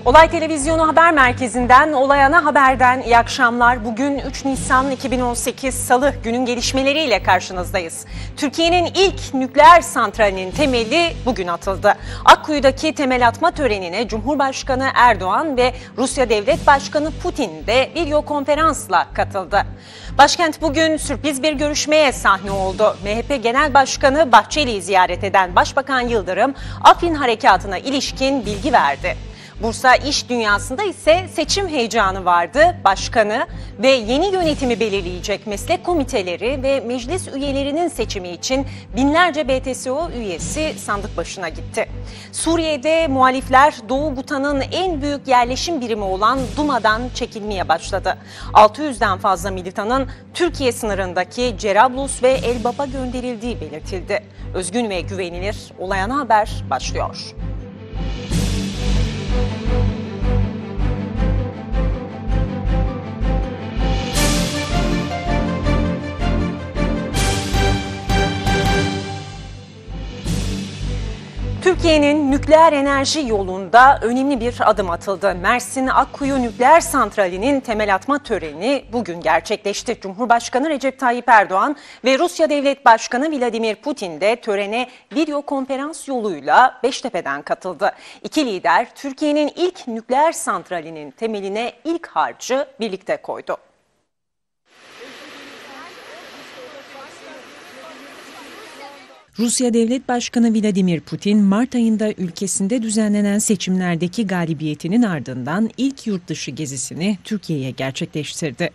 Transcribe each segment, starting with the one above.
Olay Televizyonu Haber Merkezi'nden, Olay Ana Haber'den iyi akşamlar. Bugün 3 Nisan 2018 Salı, günün gelişmeleriyle karşınızdayız. Türkiye'nin ilk nükleer santralinin temeli bugün atıldı. Akkuyu'daki temel atma törenine Cumhurbaşkanı Erdoğan ve Rusya Devlet Başkanı Putin de video konferansla katıldı. Başkent bugün sürpriz bir görüşmeye sahne oldu. MHP Genel Başkanı Bahçeli'yi ziyaret eden Başbakan Yıldırım, Afrin Harekatı'na ilişkin bilgi verdi. Bursa iş dünyasında ise seçim heyecanı vardı. Başkanı ve yeni yönetimi belirleyecek meslek komiteleri ve meclis üyelerinin seçimi için binlerce BTSO üyesi sandık başına gitti. Suriye'de muhalifler Doğu Guta'nın en büyük yerleşim birimi olan Duma'dan çekilmeye başladı. 600'den fazla militanın Türkiye sınırındaki Cerablus ve Elbap'a gönderildiği belirtildi. Özgün ve güvenilir Olay Ana Haber başlıyor. Türkiye'nin nükleer enerji yolunda önemli bir adım atıldı. Mersin Akkuyu Nükleer Santrali'nin temel atma töreni bugün gerçekleşti. Cumhurbaşkanı Recep Tayyip Erdoğan ve Rusya Devlet Başkanı Vladimir Putin de törene video konferans yoluyla Beştepe'den katıldı. İki lider Türkiye'nin ilk nükleer santralinin temeline ilk harcı birlikte koydu. Rusya Devlet Başkanı Vladimir Putin, Mart ayında ülkesinde düzenlenen seçimlerdeki galibiyetinin ardından ilk yurtdışı gezisini Türkiye'ye gerçekleştirdi.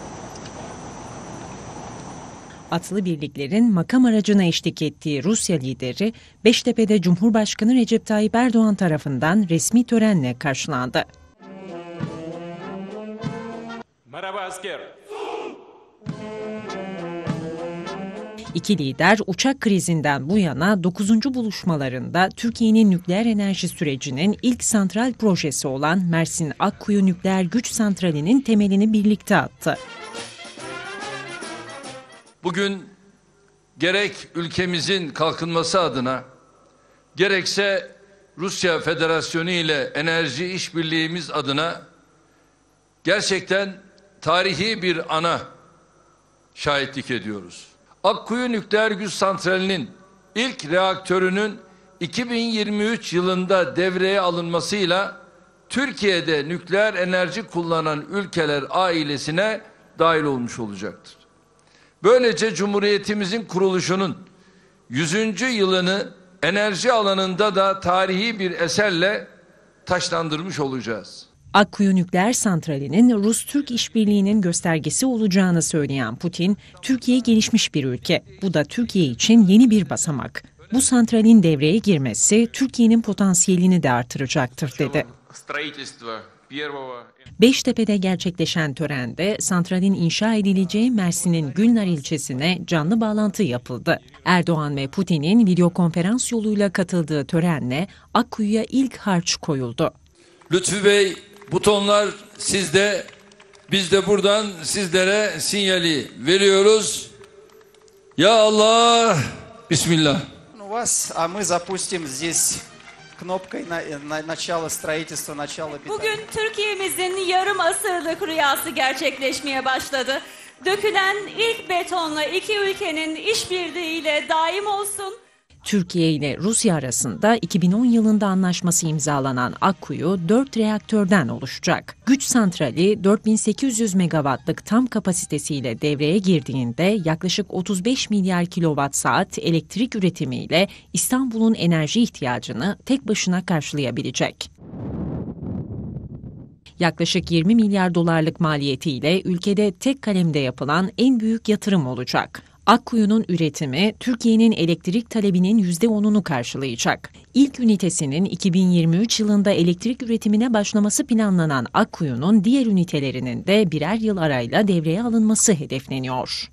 Atlı birliklerin makam aracına eşlik ettiği Rusya lideri, Beştepe'de Cumhurbaşkanı Recep Tayyip Erdoğan tarafından resmi törenle karşılandı. Merhaba asker. İki lider uçak krizinden bu yana 9. buluşmalarında Türkiye'nin nükleer enerji sürecinin ilk santral projesi olan Mersin Akkuyu Nükleer Güç Santrali'nin temelini birlikte attı. Bugün gerek ülkemizin kalkınması adına, gerekse Rusya Federasyonu ile enerji işbirliğimiz adına gerçekten tarihi bir ana şahitlik ediyoruz. Akkuyu Nükleer Güç Santrali'nin ilk reaktörünün 2023 yılında devreye alınmasıyla Türkiye'de nükleer enerji kullanan ülkeler ailesine dahil olmuş olacaktır. Böylece Cumhuriyetimizin kuruluşunun 100. yılını enerji alanında da tarihi bir eserle taçlandırmış olacağız. Akkuyu Nükleer Santrali'nin Rus-Türk işbirliğinin göstergesi olacağını söyleyen Putin, Türkiye gelişmiş bir ülke. Bu da Türkiye için yeni bir basamak. Bu santralin devreye girmesi Türkiye'nin potansiyelini de artıracaktır dedi. Beştepe'de gerçekleşen törende santralin inşa edileceği Mersin'in Gülnar ilçesine canlı bağlantı yapıldı. Erdoğan ve Putin'in video konferans yoluyla katıldığı törenle Akkuyu'ya ilk harç koyuldu. Lütfü Bey, butonlar sizde, biz de buradan sizlere sinyali veriyoruz. Ya Allah, Bismillah. Bugün Türkiye'mizin yarım asırlık rüyası gerçekleşmeye başladı. Dökülen ilk betonla iki ülkenin işbirliğiyle daim olsun. Türkiye ile Rusya arasında 2010 yılında anlaşması imzalanan Akkuyu 4 reaktörden oluşacak. Güç santrali 4800 megawattlık tam kapasitesiyle devreye girdiğinde yaklaşık 35 milyar kilowatt saat elektrik üretimiyle İstanbul'un enerji ihtiyacını tek başına karşılayabilecek. Yaklaşık 20 milyar dolarlık maliyetiyle ülkede tek kalemde yapılan en büyük yatırım olacak. Akkuyu'nun üretimi Türkiye'nin elektrik talebinin %10'unu karşılayacak. İlk ünitesinin 2023 yılında elektrik üretimine başlaması planlanan Akkuyu'nun diğer ünitelerinin de birer yıl arayla devreye alınması hedefleniyor.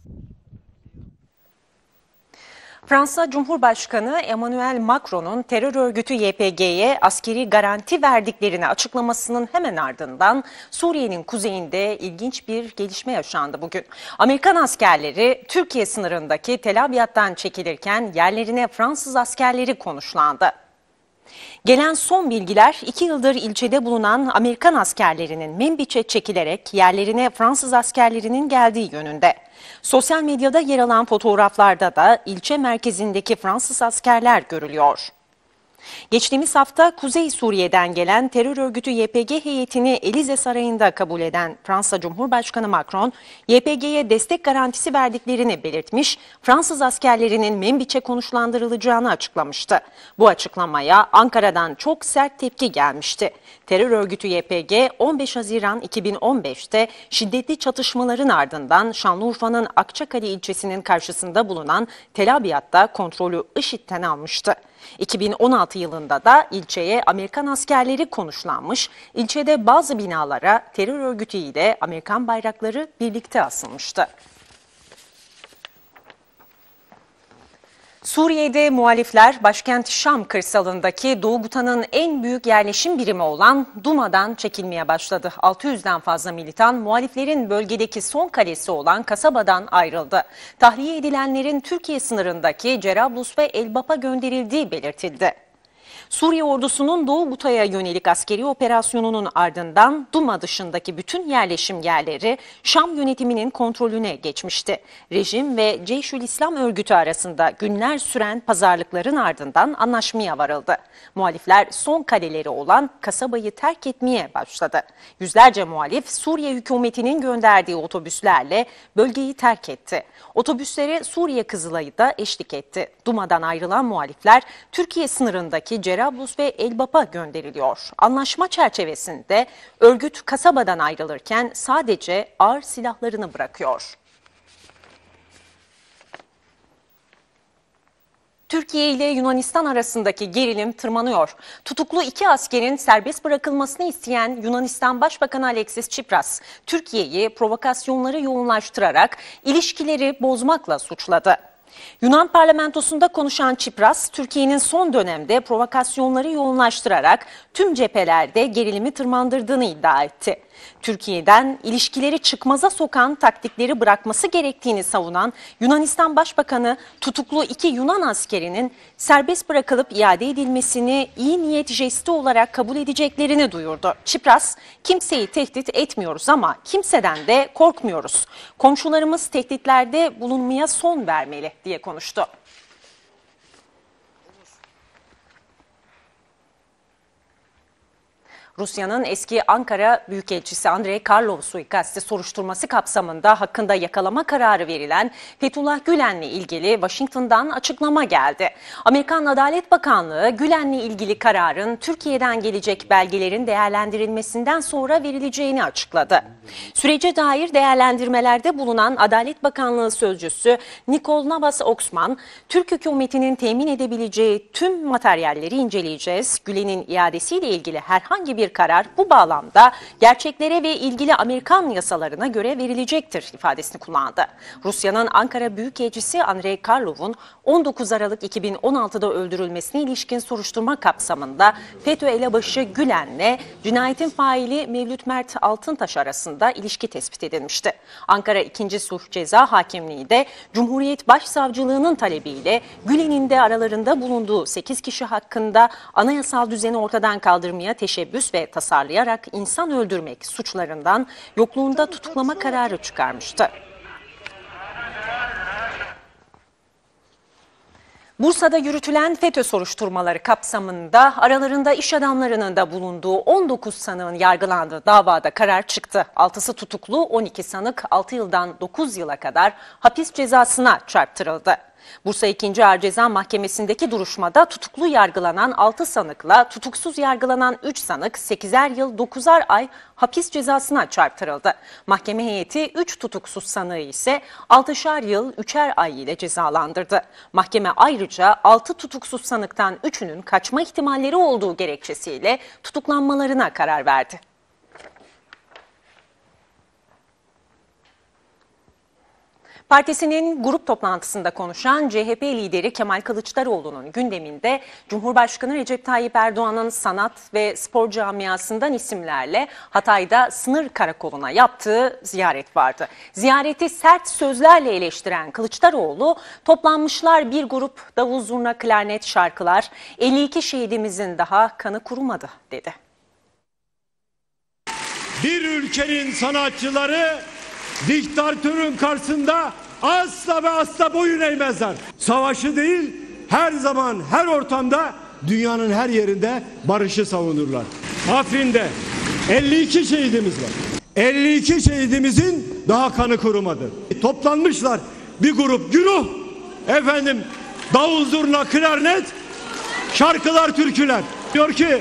Fransa Cumhurbaşkanı Emmanuel Macron'un terör örgütü YPG'ye askeri garanti verdiklerini açıklamasının hemen ardından Suriye'nin kuzeyinde ilginç bir gelişme yaşandı bugün. Amerikan askerleri Türkiye sınırındaki Tel Abyad'dan çekilirken yerlerine Fransız askerleri konuşlandı. Gelen son bilgiler 2 yıldır ilçede bulunan Amerikan askerlerinin Menbiç'e çekilerek yerlerine Fransız askerlerinin geldiği yönünde. Sosyal medyada yer alan fotoğraflarda da ilçe merkezindeki Fransız askerler görülüyor. Geçtiğimiz hafta Kuzey Suriye'den gelen terör örgütü YPG heyetini Elize Sarayı'nda kabul eden Fransa Cumhurbaşkanı Macron, YPG'ye destek garantisi verdiklerini belirtmiş, Fransız askerlerinin Menbiç'e konuşlandırılacağını açıklamıştı. Bu açıklamaya Ankara'dan çok sert tepki gelmişti. Terör örgütü YPG 15 Haziran 2015'te şiddetli çatışmaların ardından Şanlıurfa'nın Akçakale ilçesinin karşısında bulunan Tel Abyad'da kontrolü IŞİD'den almıştı. 2016 yılında da ilçeye Amerikan askerleri konuşlanmış, ilçede bazı binalara terör örgütü ile Amerikan bayrakları birlikte asılmıştı. Suriye'de muhalifler başkent Şam kırsalındaki Doğu Gutan'ın en büyük yerleşim birimi olan Duma'dan çekilmeye başladı. 600'den fazla militan muhaliflerin bölgedeki son kalesi olan kasabadan ayrıldı. Tahliye edilenlerin Türkiye sınırındaki Cerablus ve Elbap'a gönderildiği belirtildi. Suriye ordusunun Doğu Guta'ya yönelik askeri operasyonunun ardından Duma dışındaki bütün yerleşim yerleri Şam yönetiminin kontrolüne geçmişti. Rejim ve Ceyşülislam örgütü arasında günler süren pazarlıkların ardından anlaşmaya varıldı. Muhalifler son kaleleri olan kasabayı terk etmeye başladı. Yüzlerce muhalif Suriye hükümetinin gönderdiği otobüslerle bölgeyi terk etti. Otobüslere Suriye Kızılayı da eşlik etti. Duma'dan ayrılan muhalifler Türkiye sınırındaki Cerablus ve Elbap'a gönderiliyor. Anlaşma çerçevesinde örgüt kasabadan ayrılırken sadece ağır silahlarını bırakıyor. Türkiye ile Yunanistan arasındaki gerilim tırmanıyor. Tutuklu 2 askerin serbest bırakılmasını isteyen Yunanistan Başbakanı Alexis Tsipras, Türkiye'yi provokasyonları yoğunlaştırarak ilişkileri bozmakla suçladı. Yunan parlamentosunda konuşan Tsipras, Türkiye'nin son dönemde provokasyonları yoğunlaştırarak tüm cephelerde gerilimi tırmandırdığını iddia etti. Türkiye'den ilişkileri çıkmaza sokan taktikleri bırakması gerektiğini savunan Yunanistan Başbakanı, tutuklu 2 Yunan askerinin serbest bırakılıp iade edilmesini iyi niyet jesti olarak kabul edeceklerini duyurdu. Tsipras, kimseyi tehdit etmiyoruz ama kimseden de korkmuyoruz. Komşularımız tehditlerde bulunmaya son vermeli diye konuştu. Rusya'nın eski Ankara Büyükelçisi Andrei Karlov suikasti soruşturması kapsamında hakkında yakalama kararı verilen Fethullah Gülen'le ilgili Washington'dan açıklama geldi. Amerikan Adalet Bakanlığı Gülen'le ilgili kararın Türkiye'den gelecek belgelerin değerlendirilmesinden sonra verileceğini açıkladı. Sürece dair değerlendirmelerde bulunan Adalet Bakanlığı sözcüsü Nikol Navas-Oksman, Türk hükümetinin temin edebileceği tüm materyalleri inceleyeceğiz. Gülen'in iadesiyle ilgili herhangi bir karar bu bağlamda gerçeklere ve ilgili Amerikan yasalarına göre verilecektir ifadesini kullandı. Rusya'nın Ankara Büyükelçisi Andrei Karlov'un 19 Aralık 2016'da öldürülmesine ilişkin soruşturma kapsamında FETÖ elebaşı Gülen'le cinayetin faili Mevlüt Mert Altıntaş arasında ilişki tespit edilmişti. Ankara 2. Sulh Ceza Hakimliği de Cumhuriyet Başsavcılığının talebiyle Gülen'in de aralarında bulunduğu 8 kişi hakkında anayasal düzeni ortadan kaldırmaya teşebbüs ve tasarlayarak insan öldürmek suçlarından yokluğunda tutuklama kararı çıkarmıştı. Bursa'da yürütülen FETÖ soruşturmaları kapsamında aralarında iş adamlarının da bulunduğu 19 sanığın yargılandığı davada karar çıktı. 6'sı tutuklu, 12 sanık 6 yıldan 9 yıla kadar hapis cezasına çarptırıldı. Bursa 2. Ağır Ceza Mahkemesi'ndeki duruşmada tutuklu yargılanan 6 sanıkla tutuksuz yargılanan 3 sanık 8'er yıl 9'ar ay hapis cezasına çarptırıldı. Mahkeme heyeti 3 tutuksuz sanığı ise 6'şar yıl 3'er ay ile cezalandırdı. Mahkeme ayrıca 6 tutuksuz sanıktan 3'ünün kaçma ihtimalleri olduğu gerekçesiyle tutuklanmalarına karar verdi. Partisinin grup toplantısında konuşan CHP lideri Kemal Kılıçdaroğlu'nun gündeminde Cumhurbaşkanı Recep Tayyip Erdoğan'ın sanat ve spor camiasından isimlerle Hatay'da sınır karakoluna yaptığı ziyaret vardı. Ziyareti sert sözlerle eleştiren Kılıçdaroğlu, toplanmışlar bir grup davul zurna klarnet şarkılar, 52 şehidimizin daha kanı kurumadı dedi. Bir ülkenin sanatçıları diktatörün karşısında asla ve asla boyun eğmezler. Savaşı değil, her zaman, her ortamda, dünyanın her yerinde barışı savunurlar. Afrin'de 52 şehidimiz var. 52 şehidimizin daha kanı kurumadı. Toplanmışlar bir grup güruh, davul zurna klarnet, şarkılar, türküler. Diyor ki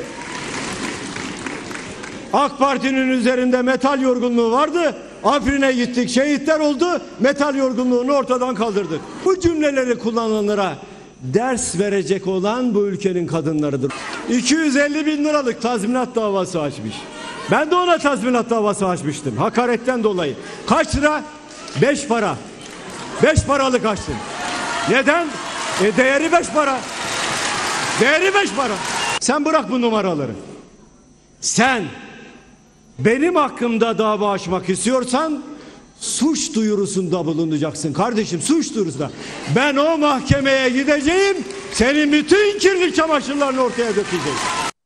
AK Parti'nin üzerinde metal yorgunluğu vardı. Afrin'e gittik, şehitler oldu, metal yorgunluğunu ortadan kaldırdık. Bu cümleleri kullananlara ders verecek olan bu ülkenin kadınlarıdır. 250 bin liralık tazminat davası açmış. Ben de ona tazminat davası açmıştım, hakaretten dolayı. Kaç lira? 5 para. 5 paralık açtım. Neden? Değeri 5 para. Değeri 5 para. Sen bırak bu numaraları. Sen benim hakkımda dava açmak istiyorsan suç duyurusunda bulunacaksın kardeşim, suç duyurusunda. Ben o mahkemeye gideceğim, senin bütün kirli çamaşırlarını ortaya dökeceğim.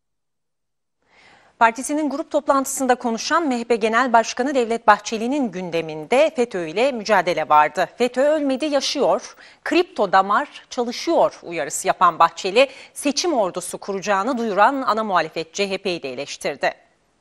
Partisinin grup toplantısında konuşan MHP Genel Başkanı Devlet Bahçeli'nin gündeminde FETÖ ile mücadele vardı. FETÖ ölmedi, yaşıyor, kripto damar çalışıyor uyarısı yapan Bahçeli, seçim ordusu kuracağını duyuran ana muhalefet CHP'yi de eleştirdi.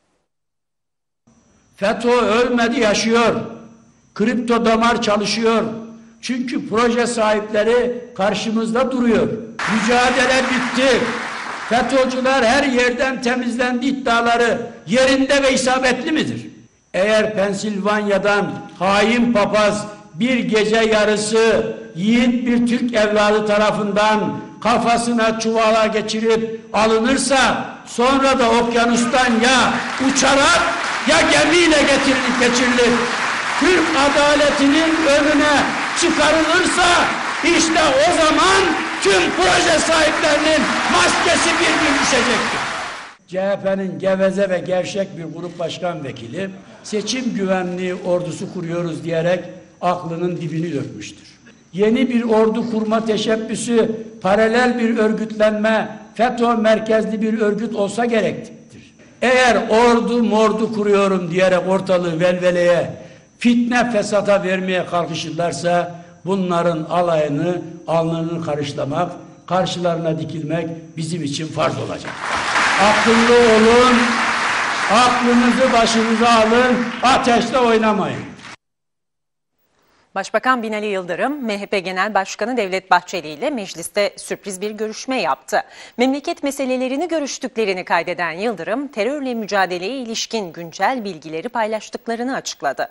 FETÖ ölmedi, yaşıyor. Kripto damar çalışıyor. Çünkü proje sahipleri karşımızda duruyor. Mücadele bitti. FETÖ'cüler her yerden temizlendi iddiaları yerinde ve isabetli midir? Eğer Pensilvanya'dan hain papaz bir gece yarısı yiğit bir Türk evladı tarafından kafasına çuvala geçirip alınırsa sonra da okyanustan ya uçarak ya gemiyle geçirilir. Türk adaletinin önüne çıkarılırsa işte o zaman tüm proje sahiplerinin maskesi bir gün düşecektir. CHP'nin geveze ve gevşek bir grup başkan vekili seçim güvenliği ordusu kuruyoruz diyerek aklının dibini dökmüştür. Yeni bir ordu kurma teşebbüsü paralel bir örgütlenme, FETÖ merkezli bir örgüt olsa gerektir. Eğer ordu mordu kuruyorum diyerek ortalığı velveleye, fitne fesata vermeye kalkışırlarsa bunların alayını, alnını karışlamak, karşılarına dikilmek bizim için farz olacak. Akıllı olun, aklınızı başınıza alın, ateşle oynamayın. Başbakan Binali Yıldırım, MHP Genel Başkanı Devlet Bahçeli ile mecliste sürpriz bir görüşme yaptı. Memleket meselelerini görüştüklerini kaydeden Yıldırım, terörle mücadeleye ilişkin güncel bilgileri paylaştıklarını açıkladı.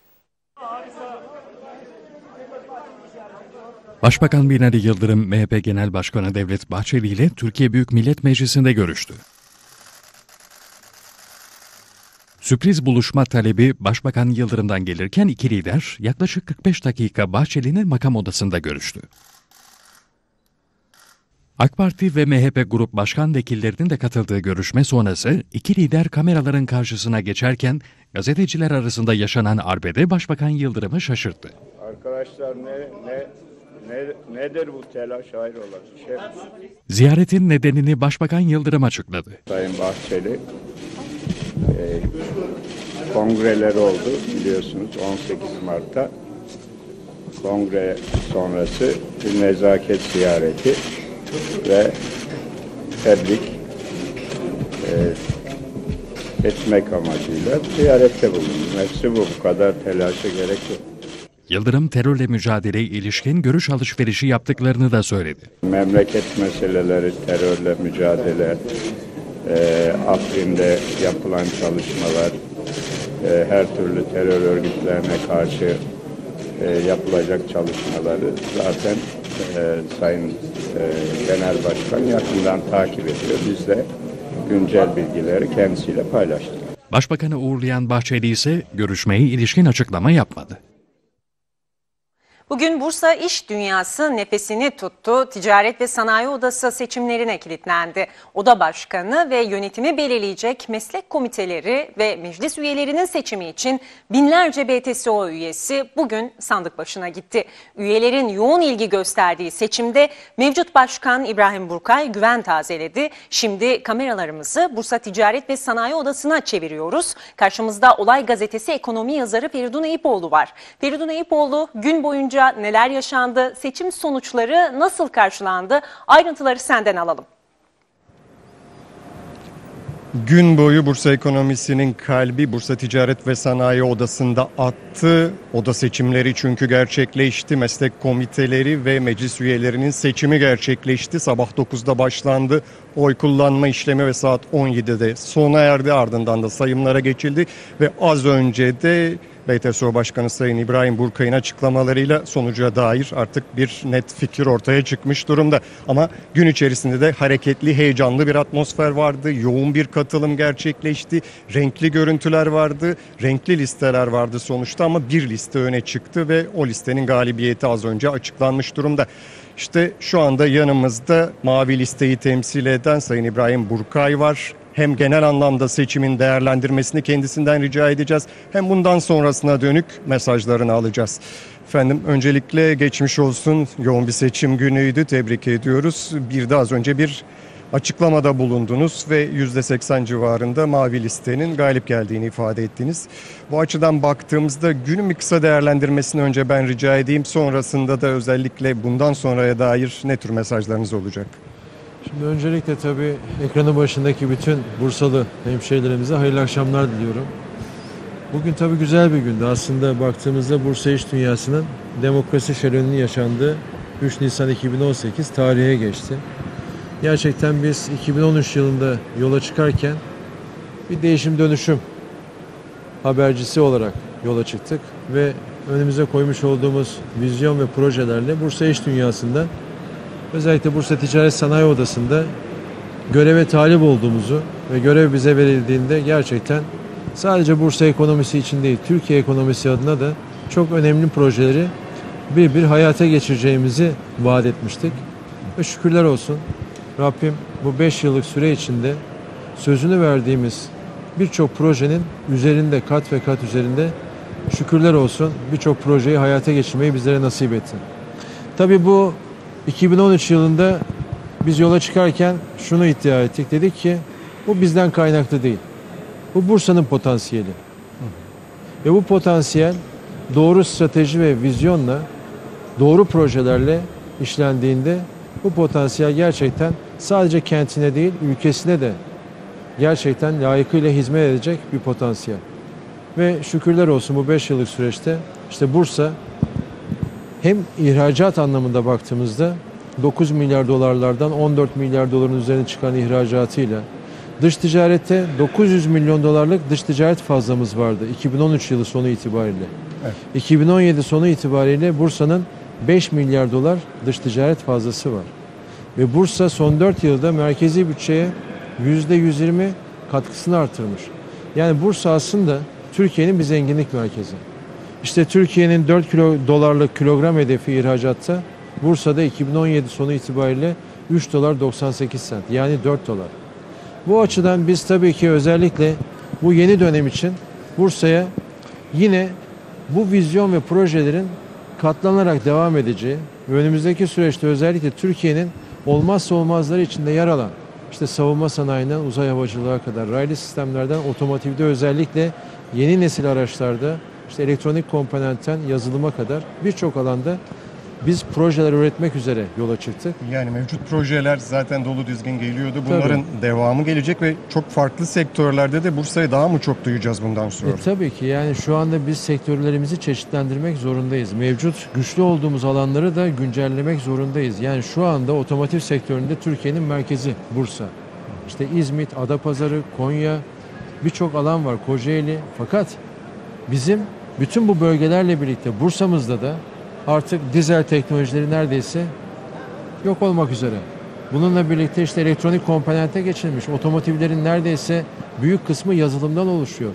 Başbakan Binali Yıldırım, MHP Genel Başkanı Devlet Bahçeli ile Türkiye Büyük Millet Meclisi'nde görüştü. Sürpriz buluşma talebi Başbakan Yıldırım'dan gelirken iki lider yaklaşık 45 dakika Bahçeli'nin makam odasında görüştü. AK Parti ve MHP grup başkan vekillerinin de katıldığı görüşme sonrası iki lider kameraların karşısına geçerken gazeteciler arasında yaşanan arbede Başbakan Yıldırım'ı şaşırttı. Arkadaşlar nedir bu telaş, hayrola? Ziyaretin nedenini Başbakan Yıldırım açıkladı. Sayın Bahçeli kongreleri oldu biliyorsunuz 18 Mart'ta. Kongre sonrası bir nezaket ziyareti ve tebrik etmek amacıyla ziyarette bulundum. Hepsi bu kadar telaşa gerek yok. Yıldırım terörle mücadeleye ilişkin görüş alışverişi yaptıklarını da söyledi. Memleket meseleleri, terörle mücadele, Afrin'de yapılan çalışmalar, her türlü terör örgütlerine karşı yapılacak çalışmaları zaten Sayın Genel Başkan yakından takip ediyor. Biz de güncel bilgileri kendisiyle paylaştık. Başbakanı uğurlayan Bahçeli ise görüşmeye ilişkin açıklama yapmadı. Bugün Bursa İş Dünyası nefesini tuttu. Ticaret ve Sanayi Odası seçimlerine kilitlendi. Oda başkanı ve yönetimi belirleyecek meslek komiteleri ve meclis üyelerinin seçimi için binlerce BTSO üyesi bugün sandık başına gitti. Üyelerin yoğun ilgi gösterdiği seçimde mevcut başkan İbrahim Burkay güven tazeledi. Şimdi kameralarımızı Bursa Ticaret ve Sanayi Odası'na çeviriyoruz. Karşımızda Olay Gazetesi ekonomi yazarı Feridun Eyüpoğlu var. Feridun Eyüpoğlu, gün boyunca neler yaşandı, seçim sonuçları nasıl karşılandı? Ayrıntıları senden alalım. Gün boyu Bursa ekonomisinin kalbi Bursa Ticaret ve Sanayi Odası'nda attı. Oda seçimleri çünkü gerçekleşti. Meslek komiteleri ve meclis üyelerinin seçimi gerçekleşti. Sabah 9'da başlandı. Oy kullanma işlemi ve saat 17'de sona erdi. Ardından da sayımlara geçildi ve az önce de BTSO Başkanı Sayın İbrahim Burkay'ın açıklamalarıyla sonuca dair artık bir net fikir ortaya çıkmış durumda. Ama gün içerisinde de hareketli, heyecanlı bir atmosfer vardı. Yoğun bir katılım gerçekleşti. Renkli görüntüler vardı. Renkli listeler vardı sonuçta ama bir liste öne çıktı ve o listenin galibiyeti az önce açıklanmış durumda. İşte şu anda yanımızda mavi listeyi temsil eden Sayın İbrahim Burkay var. Hem genel anlamda seçimin değerlendirmesini kendisinden rica edeceğiz. Hem bundan sonrasına dönük mesajlarını alacağız. Efendim öncelikle geçmiş olsun. Yoğun bir seçim günüydü. Tebrik ediyoruz. Bir de az önce bir açıklamada bulundunuz ve %80 civarında mavi listenin galip geldiğini ifade ettiniz. Bu açıdan baktığımızda günün bir kısa değerlendirmesini önce ben rica edeyim. Sonrasında da özellikle bundan sonraya dair ne tür mesajlarınız olacak? Şimdi öncelikle tabii ekranın başındaki bütün Bursalı hemşehrilerimize hayırlı akşamlar diliyorum. Bugün tabii güzel bir gündü. Aslında baktığımızda Bursa İş Dünyası'nın demokrasi şöleninin yaşandığı 3 Nisan 2018 tarihe geçti. Gerçekten biz 2013 yılında yola çıkarken bir değişim dönüşüm habercisi olarak yola çıktık ve önümüze koymuş olduğumuz vizyon ve projelerle Bursa İş Dünyası'nda özellikle Bursa Ticaret Sanayi Odası'nda göreve talip olduğumuzu ve görev bize verildiğinde gerçekten sadece Bursa ekonomisi için değil, Türkiye ekonomisi adına da çok önemli projeleri bir hayata geçireceğimizi vaat etmiştik. Ve şükürler olsun Rabbim bu 5 yıllık süre içinde sözünü verdiğimiz birçok projenin üzerinde, kat ve kat üzerinde şükürler olsun birçok projeyi hayata geçirmeyi bizlere nasip etti. Tabii bu 2013 yılında biz yola çıkarken şunu iddia ettik. Dedik ki bu bizden kaynaklı değil. Bu Bursa'nın potansiyeli. Ve bu potansiyel doğru strateji ve vizyonla, doğru projelerle işlendiğinde bu potansiyel gerçekten sadece kentine değil, ülkesine de gerçekten layıkıyla hizmet edecek bir potansiyel. Ve şükürler olsun bu 5 yıllık süreçte işte Bursa hem ihracat anlamında baktığımızda 9 milyar dolarlardan 14 milyar doların üzerine çıkan ihracatıyla dış ticarette 900 milyon dolarlık dış ticaret fazlamız vardı 2013 yılı sonu itibariyle. Evet. 2017 sonu itibariyle Bursa'nın 5 milyar dolar dış ticaret fazlası var. Ve Bursa son 4 yılda merkezi bütçeye %120 katkısını artırmış. Yani Bursa aslında Türkiye'nin bir zenginlik merkezi. İşte Türkiye'nin 4 dolarlık kilogram hedefi ihracatta Bursa'da 2017 sonu itibariyle 3 dolar 98 sent yani 4 dolar. Bu açıdan biz tabii ki özellikle bu yeni dönem için Bursa'ya yine bu vizyon ve projelerin katlanarak devam edeceği ve önümüzdeki süreçte özellikle Türkiye'nin olmazsa olmazları içinde yer alan işte savunma sanayinden uzay havacılığa kadar raylı sistemlerden otomotivde özellikle yeni nesil araçlarda işte elektronik komponentten yazılıma kadar birçok alanda biz projeler üretmek üzere yola çıktık. Yani mevcut projeler zaten dolu dizgin geliyordu. Bunların devamı gelecek ve çok farklı sektörlerde de Bursa'yı daha mı çok duyacağız bundan sonra? Tabii ki yani şu anda biz sektörlerimizi çeşitlendirmek zorundayız. Mevcut güçlü olduğumuz alanları da güncellemek zorundayız. Yani şu anda otomotiv sektöründe Türkiye'nin merkezi Bursa. İşte İzmit, Adapazarı, Konya birçok alan var, Kocaeli. Fakat bizim bütün bu bölgelerle birlikte Bursa'mızda da artık dizel teknolojileri neredeyse yok olmak üzere. Bununla birlikte işte elektronik komponente geçilmiş. Otomotivlerin neredeyse büyük kısmı yazılımdan oluşuyor.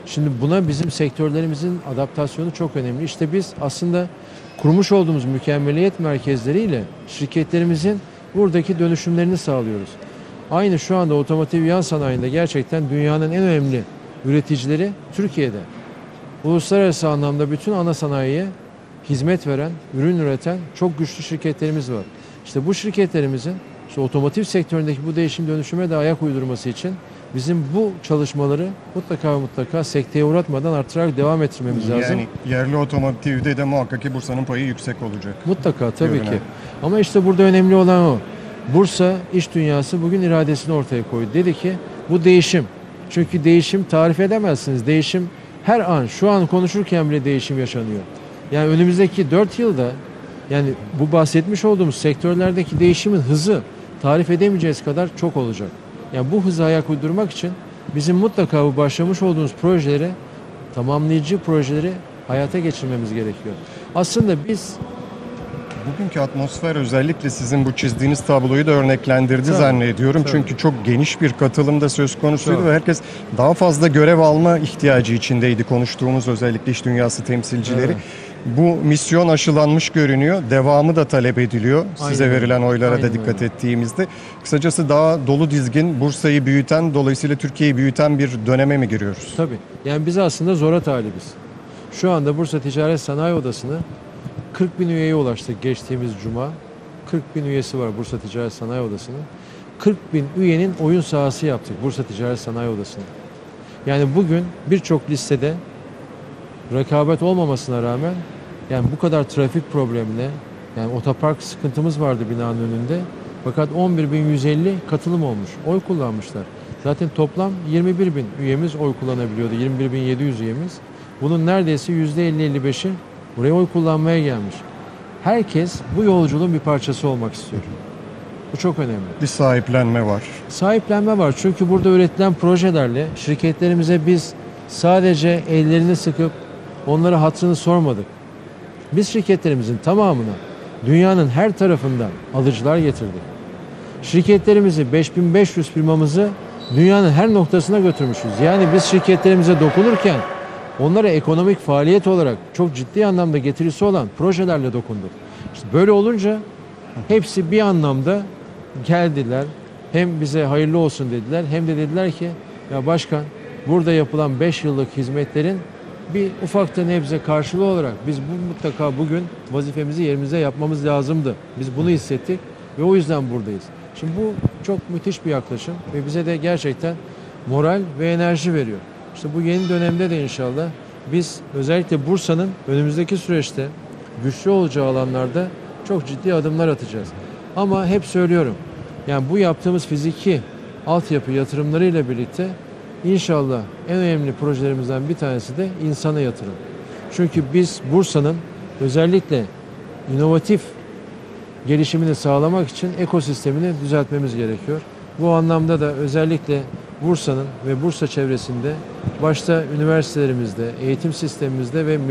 Şimdi buna bizim sektörlerimizin adaptasyonu çok önemli. İşte biz aslında kurmuş olduğumuz mükemmeliyet merkezleriyle şirketlerimizin buradaki dönüşümlerini sağlıyoruz. Aynı şu anda otomotiv yan sanayinde gerçekten dünyanın en önemli üreticileri Türkiye'de. Uluslararası anlamda bütün ana sanayiye hizmet veren, ürün üreten çok güçlü şirketlerimiz var. İşte bu şirketlerimizin işte otomotiv sektöründeki bu değişim dönüşüme de ayak uydurması için bizim bu çalışmaları mutlaka sekteye uğratmadan arttırarak devam ettirmemiz lazım. Yani yerli otomotivde de muhakkak ki Bursa'nın payı yüksek olacak. Mutlaka tabii ki. Ama işte burada önemli olan o. Bursa iş dünyası bugün iradesini ortaya koydu. Dedi ki bu değişim. Çünkü değişim tarif edemezsiniz. Değişim her an, şu an konuşurken bile değişim yaşanıyor. Yani önümüzdeki 4 yılda yani bu bahsetmiş olduğumuz sektörlerdeki değişimin hızı tarif edemeyeceğiz kadar çok olacak. Yani bu hıza ayak uydurmak için bizim mutlaka bu başlamış olduğumuz projeleri, tamamlayıcı projeleri hayata geçirmemiz gerekiyor. Aslında biz bugünkü atmosfer özellikle sizin bu çizdiğiniz tabloyu da örneklendirdi zannediyorum. Tabii. Çünkü çok geniş bir katılım da söz konusuydu Tabii. ve herkes daha fazla görev alma ihtiyacı içindeydi. Konuştuğumuz özellikle iş dünyası temsilcileri. Evet. Bu misyon aşılanmış görünüyor. Devamı da talep ediliyor. Size Aynen verilen oylara Aynen da dikkat öyle. ettiğimizde. Kısacası daha dolu dizgin, Bursa'yı büyüten, dolayısıyla Türkiye'yi büyüten bir döneme mi giriyoruz? tabii. Yani biz aslında zora talibiz. Şu anda Bursa Ticaret Sanayi Odası'nı 40 bin üyeye ulaştık geçtiğimiz cuma. 40 bin üyesi var Bursa Ticaret Sanayi Odası'nın. 40 bin üyenin oyun sahası yaptık Bursa Ticaret Sanayi Odası'nda. Yani bugün birçok listede rekabet olmamasına rağmen yani bu kadar trafik problemine, yani otopark sıkıntımız vardı binanın önünde. Fakat 11.150 katılım olmuş, oy kullanmışlar. Zaten toplam 21 bin üyemiz oy kullanabiliyordu, 21.700 üyemiz. Bunun neredeyse %50-55'i buraya oy kullanmaya gelmiş. Herkes bu yolculuğun bir parçası olmak istiyor. Bu çok önemli. Bir sahiplenme var. Sahiplenme var çünkü burada üretilen projelerle şirketlerimize biz sadece ellerini sıkıp onlara hatırını sormadık. Biz şirketlerimizin tamamına dünyanın her tarafından alıcılar getirdik. Şirketlerimizi, 5500 firmamızı dünyanın her noktasına götürmüşüz. Yani biz şirketlerimize dokunurken onlara ekonomik faaliyet olarak çok ciddi anlamda getirisi olan projelerle dokunduk. İşte böyle olunca hepsi bir anlamda geldiler. Hem bize hayırlı olsun dediler hem de dediler ki ya başkan burada yapılan 5 yıllık hizmetlerin bir ufak da nebze karşılığı olarak biz mutlaka bugün vazifemizi yerimize yapmamız lazımdı. Biz bunu hissettik ve o yüzden buradayız. Şimdi bu çok müthiş bir yaklaşım ve bize de gerçekten moral ve enerji veriyor. İşte bu yeni dönemde de inşallah biz özellikle Bursa'nın önümüzdeki süreçte güçlü olacağı alanlarda çok ciddi adımlar atacağız. Ama hep söylüyorum, yani bu yaptığımız fiziki altyapı yatırımlarıyla birlikte İnşallah en önemli projelerimizden bir tanesi de insana yatırım. Çünkü biz Bursa'nın özellikle inovatif gelişimini sağlamak için ekosistemini düzeltmemiz gerekiyor. Bu anlamda da özellikle Bursa'nın ve Bursa çevresinde başta üniversitelerimizde, eğitim sistemimizde ve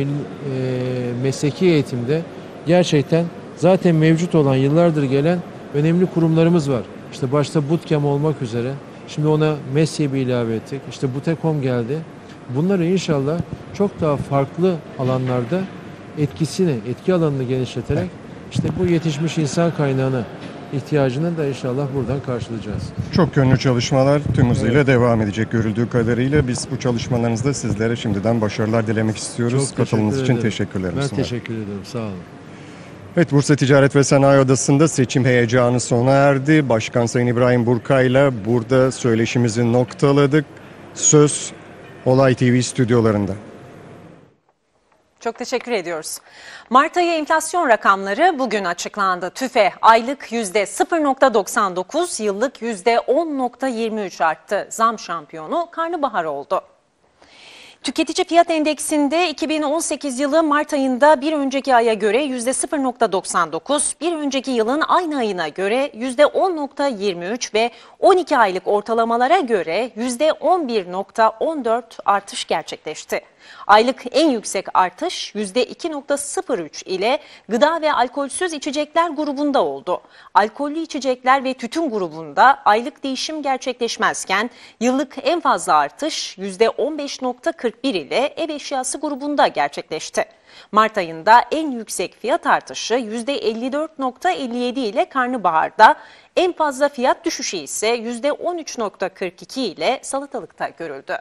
mesleki eğitimde gerçekten zaten mevcut olan yıllardır gelen önemli kurumlarımız var. İşte başta Bootcamp olmak üzere. Şimdi ona MESYEB'i ilave ettik. İşte Butekom geldi. Bunları inşallah çok daha farklı alanlarda etki alanını genişleterek işte bu yetişmiş insan kaynağına ihtiyacını da inşallah buradan karşılayacağız. Çok yönlü çalışmalar tüm hızıyla devam edecek görüldüğü kadarıyla. Biz bu çalışmalarınızda sizlere şimdiden başarılar dilemek istiyoruz. Çok Katılımınız için ederim. teşekkürlerimi Ben sunarım. teşekkür ederim. Sağ olun. Evet, Bursa Ticaret ve Sanayi Odası'nda seçim heyecanı sona erdi. Başkan Sayın İbrahim Burkay'la burada söyleşimizi noktaladık. Söz Olay TV stüdyolarında. Çok teşekkür ediyoruz. Mart ayı enflasyon rakamları bugün açıklandı. TÜFE aylık %0.99, yıllık %10.23 arttı. Zam şampiyonu karnabahar oldu. Tüketici fiyat endeksinde 2018 yılı Mart ayında bir önceki aya göre %0.99, bir önceki yılın aynı ayına göre %10.23 ve 12 aylık ortalamalara göre %11.14 artış gerçekleşti. Aylık en yüksek artış %2,03 ile gıda ve alkolsüz içecekler grubunda oldu. Alkollü içecekler ve tütün grubunda aylık değişim gerçekleşmezken yıllık en fazla artış %15,41 ile ev eşyası grubunda gerçekleşti. Mart ayında en yüksek fiyat artışı %54,57 ile karnabaharda, en fazla fiyat düşüşü ise %13,42 ile salatalıkta görüldü.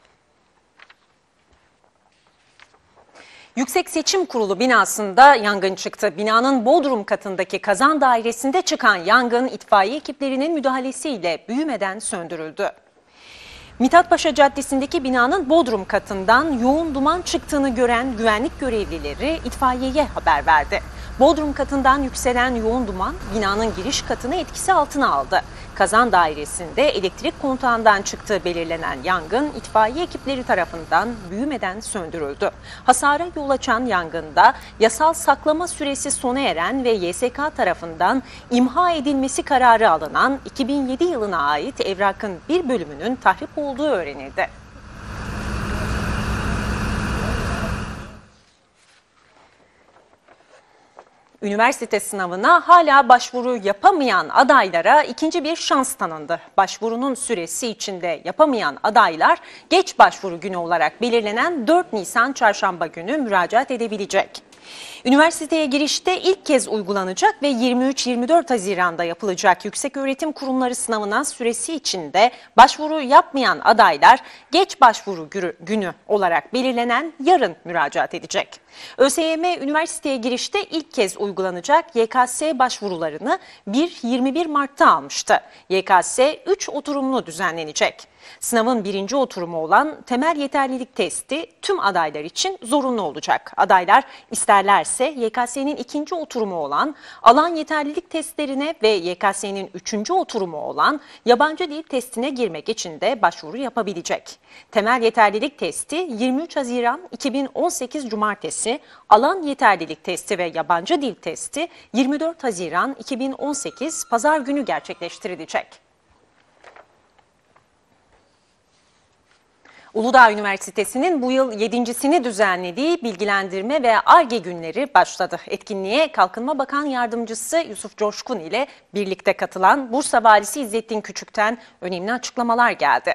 Yüksek Seçim Kurulu binasında yangın çıktı. Binanın bodrum katındaki kazan dairesinde çıkan yangın itfaiye ekiplerinin müdahalesiyle büyümeden söndürüldü. Mithatpaşa Caddesi'ndeki binanın bodrum katından yoğun duman çıktığını gören güvenlik görevlileri itfaiyeye haber verdi. Bodrum katından yükselen yoğun duman binanın giriş katını etkisi altına aldı. Kazan dairesinde elektrik kontağından çıktığı belirlenen yangın itfaiye ekipleri tarafından büyümeden söndürüldü. Hasara yol açan yangında yasal saklama süresi sona eren ve YSK tarafından imha edilmesi kararı alınan 2007 yılına ait evrakın bir bölümünün tahrip olduğu öğrenildi. Üniversite sınavına hala başvuru yapamayan adaylara ikinci bir şans tanındı. Başvurunun süresi içinde yapamayan adaylar geç başvuru günü olarak belirlenen 4 Nisan Çarşamba günü müracaat edebilecek. Üniversiteye girişte ilk kez uygulanacak ve 23-24 Haziran'da yapılacak Yükseköğretim Kurumları sınavına süresi içinde başvuru yapmayan adaylar geç başvuru günü olarak belirlenen yarın müracaat edecek. ÖSYM üniversiteye girişte ilk kez uygulanacak YKS başvurularını 1-21 Mart'ta almıştı. YKS 3 oturumlu düzenlenecek. Sınavın birinci oturumu olan temel yeterlilik testi tüm adaylar için zorunlu olacak. Adaylar isterlerse YKS'nin ikinci oturumu olan alan yeterlilik testlerine ve YKS'nin üçüncü oturumu olan yabancı dil testine girmek için de başvuru yapabilecek. Temel yeterlilik testi 23 Haziran 2018 Cumartesi, alan yeterlilik testi ve yabancı dil testi 24 Haziran 2018 Pazar günü gerçekleştirilecek. Uludağ Üniversitesi'nin bu yıl 7.sini düzenlediği bilgilendirme ve Ar-Ge günleri başladı. Etkinliğe Kalkınma Bakan Yardımcısı Yusuf Coşkun ile birlikte katılan Bursa Valisi İzzettin Küçük'ten önemli açıklamalar geldi.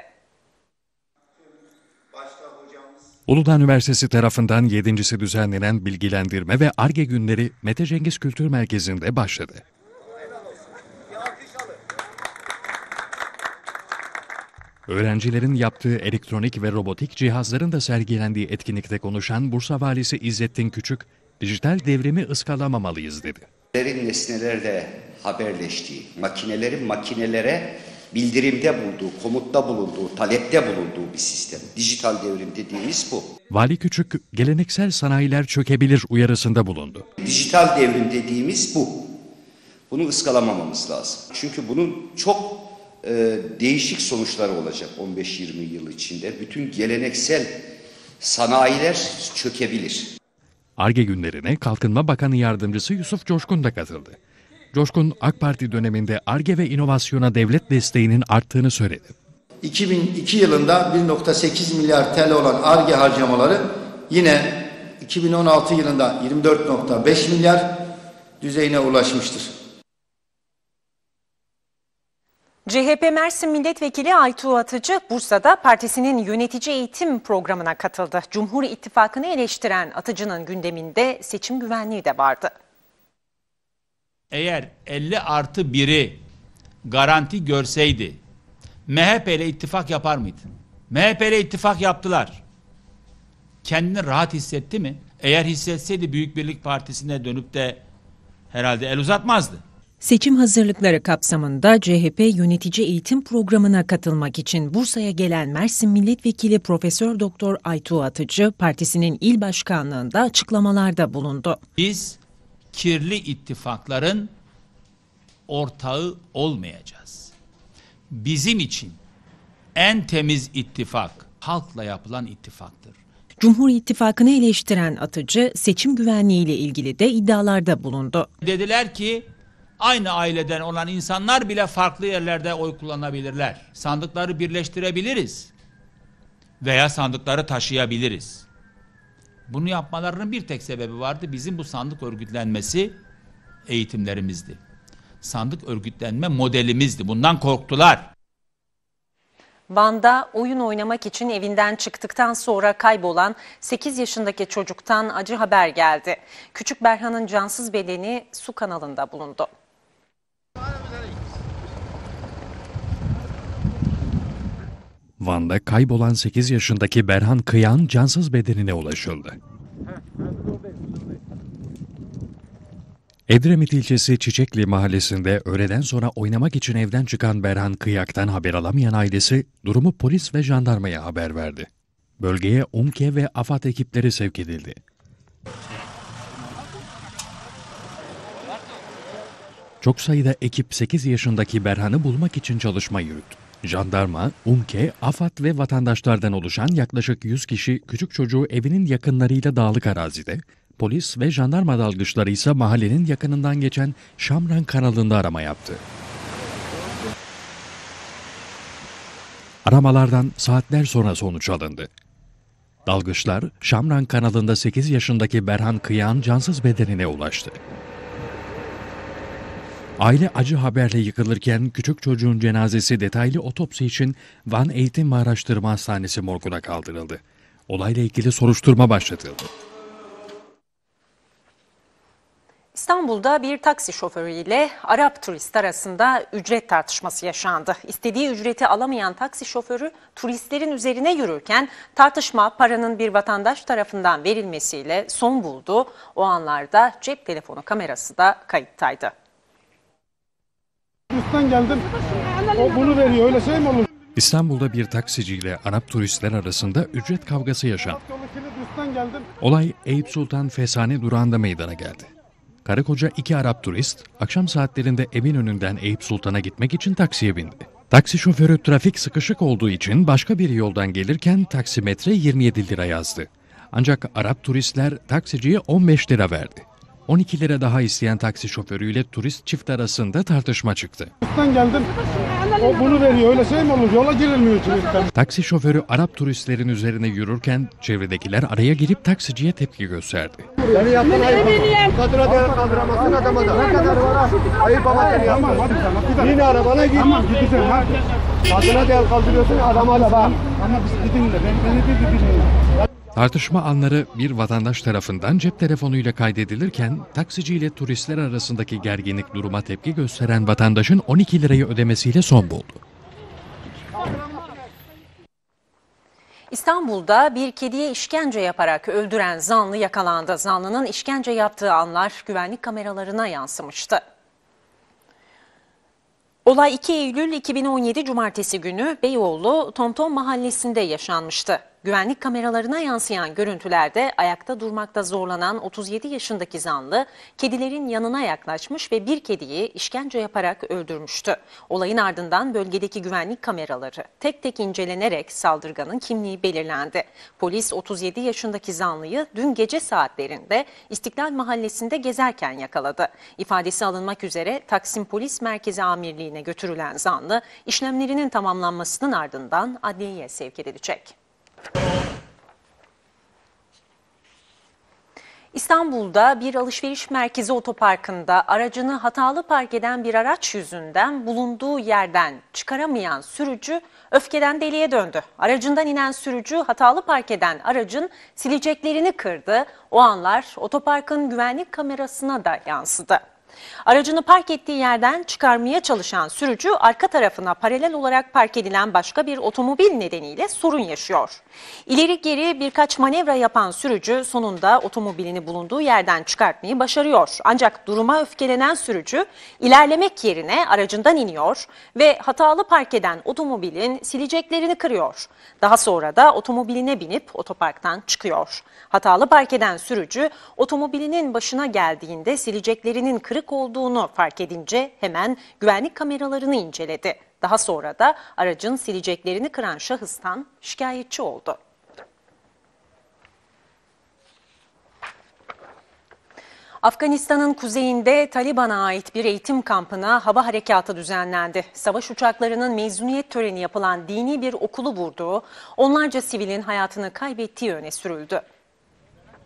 Uludağ Üniversitesi tarafından 7.si düzenlenen bilgilendirme ve Ar-Ge günleri Mete Cengiz Kültür Merkezi'nde başladı. Öğrencilerin yaptığı elektronik ve robotik cihazların da sergilendiği etkinlikte konuşan Bursa Valisi İzzettin Küçük, dijital devrimi ıskalamamalıyız dedi. Nesnelerle haberleştiği, makinelerin makinelere bildirimde bulduğu, komutta bulunduğu, talepte bulunduğu bir sistem. Dijital devrim dediğimiz bu. Vali Küçük, geleneksel sanayiler çökebilir uyarısında bulundu. Dijital devrim dediğimiz bu. Bunu ıskalamamamız lazım. Çünkü bunun çok değişik sonuçları olacak 15-20 yıl içinde. Bütün geleneksel sanayiler çökebilir. Ar-Ge günlerine Kalkınma Bakanı Yardımcısı Yusuf Coşkun da katıldı. Coşkun, AK Parti döneminde Ar-Ge ve inovasyona devlet desteğinin arttığını söyledi. 2002 yılında 1,8 milyar TL olan Ar-Ge harcamaları yine 2016 yılında 24,5 milyar düzeyine ulaşmıştır. CHP Mersin Milletvekili Aytuğ Atıcı, Bursa'da partisinin yönetici eğitim programına katıldı. Cumhur İttifakı'nı eleştiren Atıcı'nın gündeminde seçim güvenliği de vardı. Eğer 50+1'i garanti görseydi, MHP ile ittifak yapar mıydı? MHP ile ittifak yaptılar. Kendini rahat hissetti mi? Eğer hissetseydi Büyük Birlik Partisi'ne dönüp de herhalde el uzatmazdı. Seçim hazırlıkları kapsamında CHP yönetici eğitim programına katılmak için Bursa'ya gelen Mersin Milletvekili Profesör Doktor Aytuğ Atıcı, partisinin il başkanlığında açıklamalarda bulundu. Biz kirli ittifakların ortağı olmayacağız. Bizim için en temiz ittifak halkla yapılan ittifaktır. Cumhur İttifakı'nı eleştiren Atıcı, seçim güvenliğiyle ilgili de iddialarda bulundu. Dediler ki aynı aileden olan insanlar bile farklı yerlerde oy kullanabilirler. Sandıkları birleştirebiliriz veya sandıkları taşıyabiliriz. Bunu yapmalarının bir tek sebebi vardı. Bizim bu sandık örgütlenmesi eğitimlerimizdi. Sandık örgütlenme modelimizdi. Bundan korktular. Van'da oyun oynamak için evinden çıktıktan sonra kaybolan 8 yaşındaki çocuktan acı haber geldi. Küçük Berhan'ın cansız bedeni su kanalında bulundu. Van'da kaybolan 8 yaşındaki Berhan Kıyan cansız bedenine ulaşıldı. Edremit ilçesi Çiçekli mahallesinde öğleden sonra oynamak için evden çıkan Berhan Kıyak'tan haber alamayan ailesi durumu polis ve jandarmaya haber verdi. Bölgeye UMKE ve AFAD ekipleri sevk edildi. Çok sayıda ekip 8 yaşındaki Berhan'ı bulmak için çalışma yürüttü. Jandarma, UMKE, AFAD ve vatandaşlardan oluşan yaklaşık 100 kişi küçük çocuğu evinin yakınlarıyla dağlık arazide, polis ve jandarma dalgıçları ise mahallenin yakınından geçen Şamran kanalında arama yaptı. Aramalardan saatler sonra sonuç alındı. Dalgıçlar, Şamran kanalında 8 yaşındaki Berhan Kıyan cansız bedenine ulaştı. Aile acı haberle yıkılırken küçük çocuğun cenazesi detaylı otopsi için Van Eğitim ve Araştırma Hastanesi morguna kaldırıldı. Olayla ilgili soruşturma başlatıldı. İstanbul'da bir taksi şoförüyle Arap turist arasında ücret tartışması yaşandı. İstediği ücreti alamayan taksi şoförü turistlerin üzerine yürürken tartışma paranın bir vatandaş tarafından verilmesiyle son buldu. O anlarda cep telefonu kamerası da kayıttaydı. Üstten geldim. O bunu veriyor. Öyle şey mi olur? İstanbul'da bir taksiciyle Arap turistler arasında ücret kavgası yaşandı. Olay Eyüp Sultan Fesane durağında meydana geldi. Karı koca iki Arap turist akşam saatlerinde Eminönü'nden Eyüp Sultan'a gitmek için taksiye bindi. Taksi şoförü trafik sıkışık olduğu için başka bir yoldan gelirken taksimetre 27 lira yazdı. Ancak Arap turistler taksiciye 15 lira verdi. 12 lira daha isteyen taksi şoförüyle turist çift arasında tartışma çıktı. Üstten geldim. O bunu veriyor. Öyle şey mi olur? Yola girilmiyor turistten. Taksi şoförü Arap turistlerin üzerine yürürken çevredekiler araya girip taksiciye tepki gösterdi. Beni yaptın ayıp ama. Kadına değer kaldıramazsın, adama da. Ne kadar var? Ayıp ama seni yaptın. Yine arabana git. Tamam gideceğim. Kadına değer kaldırıyorsun, adama da bak. Ama biz gidin de. Beni bir dinleyin. Tartışma anları bir vatandaş tarafından cep telefonuyla kaydedilirken taksici ile turistler arasındaki gerginlik duruma tepki gösteren vatandaşın 12 lirayı ödemesiyle son buldu. İstanbul'da bir kediye işkence yaparak öldüren zanlı yakalandı. Zanlının işkence yaptığı anlar güvenlik kameralarına yansımıştı. Olay 2 Eylül 2017 Cumartesi günü Beyoğlu Tomtom Mahallesi'nde yaşanmıştı. Güvenlik kameralarına yansıyan görüntülerde ayakta durmakta zorlanan 37 yaşındaki zanlı kedilerin yanına yaklaşmış ve bir kediyi işkence yaparak öldürmüştü. Olayın ardından bölgedeki güvenlik kameraları tek tek incelenerek saldırganın kimliği belirlendi. Polis 37 yaşındaki zanlıyı dün gece saatlerinde İstiklal Mahallesi'nde gezerken yakaladı. İfadesi alınmak üzere Taksim Polis Merkezi Amirliği'ne götürülen zanlı işlemlerinin tamamlanmasının ardından adliyeye sevk edilecek. İstanbul'da bir alışveriş merkezi otoparkında aracını hatalı park eden bir araç yüzünden bulunduğu yerden çıkaramayan sürücü öfkeden deliye döndü. Aracından inen sürücü hatalı park eden aracın sileceklerini kırdı. O anlar otoparkın güvenlik kamerasına da yansıdı. Aracını park ettiği yerden çıkarmaya çalışan sürücü arka tarafına paralel olarak park edilen başka bir otomobil nedeniyle sorun yaşıyor. İleri geri birkaç manevra yapan sürücü sonunda otomobilini bulunduğu yerden çıkartmayı başarıyor. Ancak duruma öfkelenen sürücü ilerlemek yerine aracından iniyor ve hatalı park eden otomobilin sileceklerini kırıyor. Daha sonra da otomobiline binip otoparktan çıkıyor. Hatalı park eden sürücü otomobilinin başına geldiğinde sileceklerinin kırık olduğunu fark edince hemen güvenlik kameralarını inceledi. Daha sonra da aracın sileceklerini kıran şahıstan şikayetçi oldu. Afganistan'ın kuzeyinde Taliban'a ait bir eğitim kampına hava harekatı düzenlendi. Savaş uçaklarının mezuniyet töreni yapılan dini bir okulu vurduğu, onlarca sivilin hayatını kaybettiği öne sürüldü.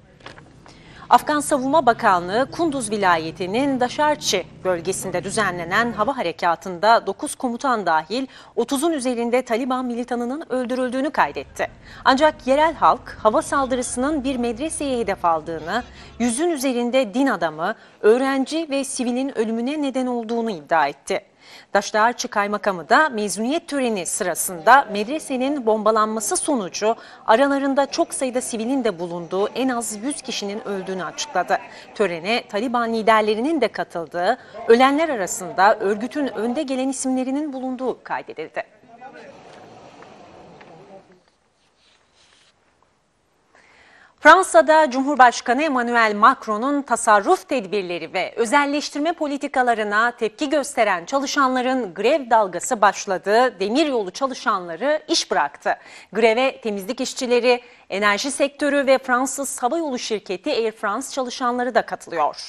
Afgan Savunma Bakanlığı, Kunduz vilayetinin Daşarçi bölgesinde düzenlenen hava harekatında 9 komutan dahil 30'un üzerinde Taliban militanının öldürüldüğünü kaydetti. Ancak yerel halk hava saldırısının bir medreseye hedef aldığını, 100'ün üzerinde din adamı, öğrenci ve sivilin ölümüne neden olduğunu iddia etti. Daşarçi Kaymakamı da mezuniyet töreni sırasında medresenin bombalanması sonucu aralarında çok sayıda sivilin de bulunduğu en az 100 kişinin öldüğünü açıkladı. Törene Taliban liderlerinin de katıldığı, ölenler arasında örgütün önde gelen isimlerinin bulunduğu kaydedildi. Fransa'da Cumhurbaşkanı Emmanuel Macron'un tasarruf tedbirleri ve özelleştirme politikalarına tepki gösteren çalışanların grev dalgası başladı. Demiryolu çalışanları iş bıraktı. Greve temizlik işçileri, enerji sektörü ve Fransız havayolu şirketi Air France çalışanları da katılıyor.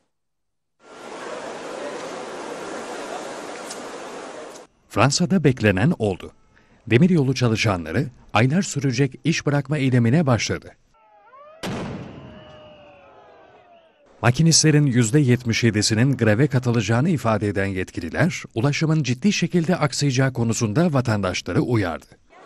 Fransa'da beklenen oldu. Demiryolu çalışanları aylar sürecek iş bırakma eylemine başladı. Makinistlerin %77'sinin greve katılacağını ifade eden yetkililer, ulaşımın ciddi şekilde aksayacağı konusunda vatandaşları uyardı.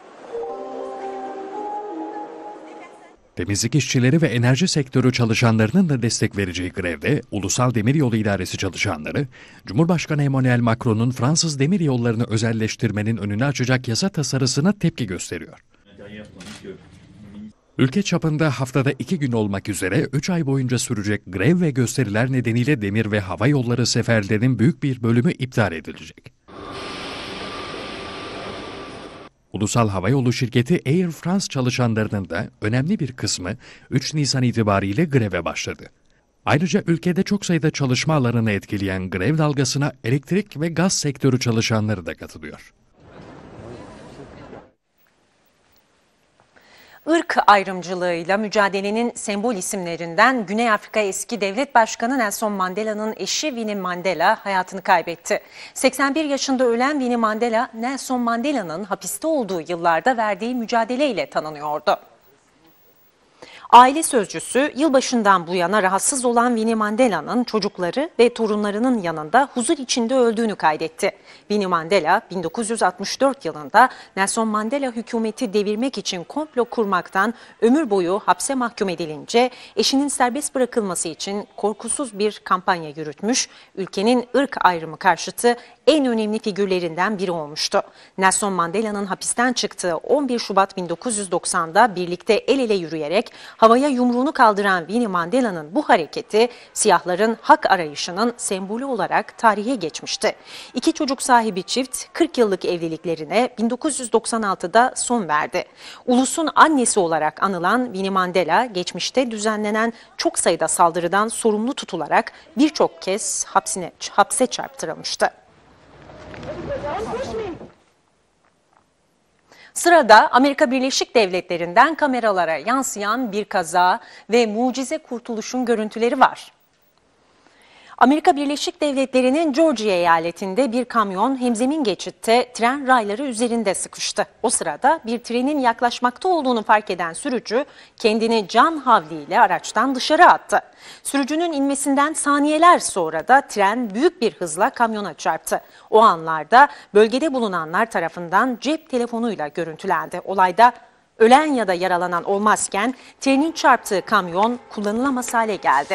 Temizlik işçileri ve enerji sektörü çalışanlarının da destek vereceği grevde Ulusal Demiryolu İdaresi çalışanları, Cumhurbaşkanı Emmanuel Macron'un Fransız demiryollarını özelleştirmenin önünü açacak yasa tasarısına tepki gösteriyor. Ülke çapında haftada 2 gün olmak üzere 3 ay boyunca sürecek grev ve gösteriler nedeniyle demir ve hava yolları seferlerinin büyük bir bölümü iptal edilecek. Ulusal Havayolu şirketi Air France çalışanlarının da önemli bir kısmı 3 Nisan itibariyle greve başladı. Ayrıca ülkede çok sayıda çalışma alanını etkileyen grev dalgasına elektrik ve gaz sektörü çalışanları da katılıyor. Irk ayrımcılığıyla mücadelenin sembol isimlerinden Güney Afrika eski devlet başkanı Nelson Mandela'nın eşi Winnie Mandela hayatını kaybetti. 81 yaşında ölen Winnie Mandela, Nelson Mandela'nın hapiste olduğu yıllarda verdiği mücadeleyle tanınıyordu. Aile sözcüsü yılbaşından bu yana rahatsız olan Winnie Mandela'nın çocukları ve torunlarının yanında huzur içinde öldüğünü kaydetti. Winnie Mandela 1964 yılında Nelson Mandela hükümeti devirmek için komplo kurmaktan ömür boyu hapse mahkum edilince eşinin serbest bırakılması için korkusuz bir kampanya yürütmüş, ülkenin ırk ayrımı karşıtı en önemli figürlerinden biri olmuştu. Nelson Mandela'nın hapisten çıktığı 11 Şubat 1990'da birlikte el ele yürüyerek havaya yumruğunu kaldıran Winnie Mandela'nın bu hareketi siyahların hak arayışının sembolü olarak tarihe geçmişti. 2 çocuk sahibi çift 40 yıllık evliliklerine 1996'da son verdi. Ulusun annesi olarak anılan Winnie Mandela geçmişte düzenlenen çok sayıda saldırıdan sorumlu tutularak birçok kez hapse çarptırılmıştı. Sırada Amerika Birleşik Devletleri'nden kameralara yansıyan bir kaza ve mucize kurtuluşun görüntüleri var. Amerika Birleşik Devletleri'nin Georgia eyaletinde bir kamyon hemzemin geçitte tren rayları üzerinde sıkıştı. O sırada bir trenin yaklaşmakta olduğunu fark eden sürücü kendini can havliyle araçtan dışarı attı. Sürücünün inmesinden saniyeler sonra da tren büyük bir hızla kamyona çarptı. O anlarda bölgede bulunanlar tarafından cep telefonuyla görüntülendi. Olayda ölen ya da yaralanan olmazken trenin çarptığı kamyon kullanılamaz hale geldi.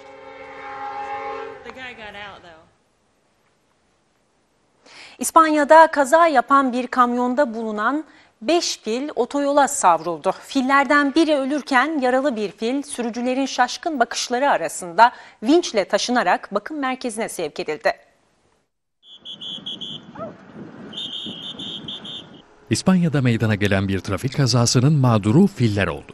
İspanya'da kaza yapan bir kamyonda bulunan 5 fil otoyola savruldu. Fillerden biri ölürken yaralı bir fil sürücülerin şaşkın bakışları arasında vinçle taşınarak bakım merkezine sevk edildi. İspanya'da meydana gelen bir trafik kazasının mağduru filler oldu.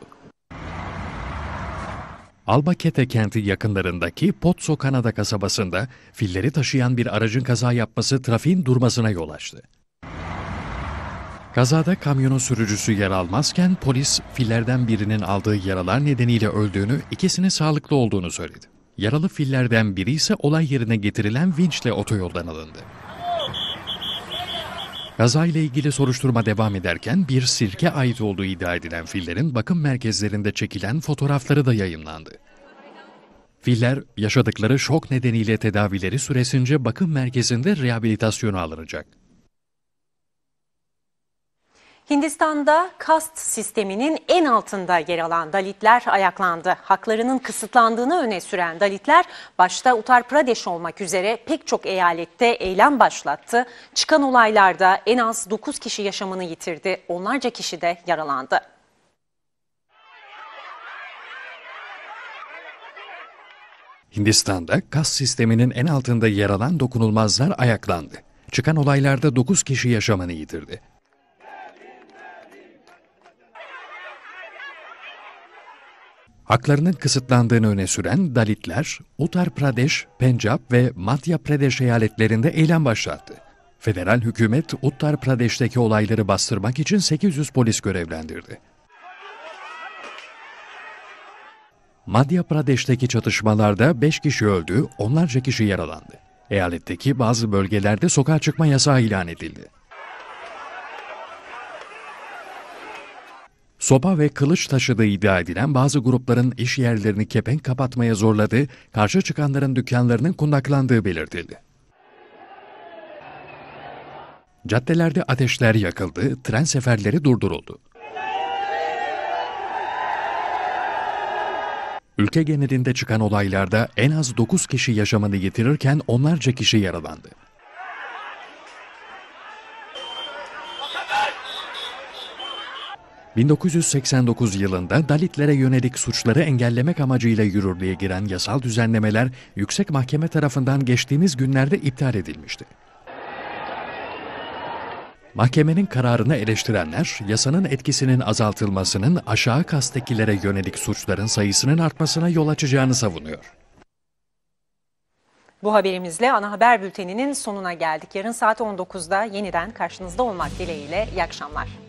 Albacete kenti yakınlarındaki Pozo Canada kasabasında filleri taşıyan bir aracın kaza yapması trafiğin durmasına yol açtı. Kazada kamyonun sürücüsü yer almazken polis fillerden birinin aldığı yaralar nedeniyle öldüğünü, ikisinin sağlıklı olduğunu söyledi. Yaralı fillerden biri ise olay yerine getirilen vinçle otoyoldan alındı. Kazayla ilgili soruşturma devam ederken bir sirke ait olduğu iddia edilen fillerin bakım merkezlerinde çekilen fotoğrafları da yayımlandı. Filler yaşadıkları şok nedeniyle tedavileri süresince bakım merkezinde rehabilitasyona alınacak. Hindistan'da kast sisteminin en altında yer alan Dalitler ayaklandı. Haklarının kısıtlandığını öne süren Dalitler, başta Uttar Pradesh olmak üzere pek çok eyalette eylem başlattı. Çıkan olaylarda en az 9 kişi yaşamını yitirdi, onlarca kişi de yaralandı. Hindistan'da kast sisteminin en altında yer alan dokunulmazlar ayaklandı. Çıkan olaylarda 9 kişi yaşamını yitirdi. Haklarının kısıtlandığını öne süren Dalitler, Uttar Pradesh, Pencap ve Madhya Pradesh eyaletlerinde eylem başlattı. Federal hükümet Uttar Pradesh'teki olayları bastırmak için 800 polis görevlendirdi. Madhya Pradesh'teki çatışmalarda 5 kişi öldü, onlarca kişi yaralandı. Eyaletteki bazı bölgelerde sokağa çıkma yasağı ilan edildi. Sopa ve kılıç taşıdığı iddia edilen bazı grupların iş yerlerini kepenk kapatmaya zorladığı, karşı çıkanların dükkanlarının kundaklandığı belirtildi. Caddelerde ateşler yakıldı, tren seferleri durduruldu. Ülke genelinde çıkan olaylarda en az 9 kişi yaşamını yitirirken onlarca kişi yaralandı. ...1989 yılında Dalitlere yönelik suçları engellemek amacıyla yürürlüğe giren yasal düzenlemeler Yüksek Mahkeme tarafından geçtiğimiz günlerde iptal edilmişti. Mahkemenin kararını eleştirenler, yasanın etkisinin azaltılmasının aşağı kastettekilere yönelik suçların sayısının artmasına yol açacağını savunuyor. Bu haberimizle ana haber bülteninin sonuna geldik. Yarın saat 19'da yeniden karşınızda olmak dileğiyle. İyi akşamlar.